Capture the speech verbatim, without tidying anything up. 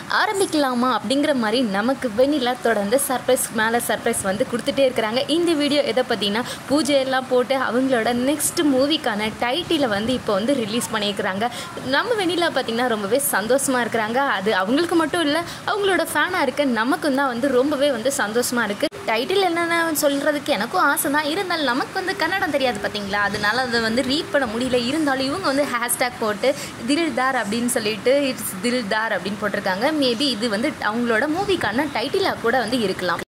ஆரம்பிக்கலாமா அப்படிங்கிற மாதிரி நமக்கு வெண்ணிலா தொடர்ந்து சர்ப்ரைஸ் மேலே சர்ப்ரைஸ் வந்து கொடுத்துட்டே இருக்கிறாங்க. இந்த வீடியோ எதை பார்த்தீங்கன்னா பூஜையெல்லாம் போட்டு அவங்களோட நெக்ஸ்ட் மூவிக்கான டைட்டிலை வந்து இப்போ வந்து ரிலீஸ் பண்ணியிருக்கிறாங்க. நம்ம வெண்ணிலா பார்த்திங்கன்னா ரொம்பவே சந்தோஷமாக இருக்கிறாங்க. அது அவங்களுக்கு மட்டும் இல்லை, அவங்களோட ஃபேனாக இருக்க நமக்கும் தான் வந்து ரொம்பவே வந்து சந்தோஷமாக இருக்குது. டைட்டில் என்னென்ன சொல்கிறதுக்கு எனக்கும் ஆசை தான், இருந்தாலும் நமக்கு வந்து கன்னடம் தெரியாது பார்த்தீங்களா, அதனால அதை வந்து ரீட் பண்ண முடியல. இருந்தாலும் இவங்க வந்து ஹேஷ்டேக் போட்டு தில்தார் அப்படின்னு சொல்லிட்டு இட்ஸ் தில்தார் அப்படின்னு போட்டிருக்காங்க. மேபி இது வந்து அவங்களோட மூவிக்கான டைட்டிலாக கூட வந்து இருக்கலாம்.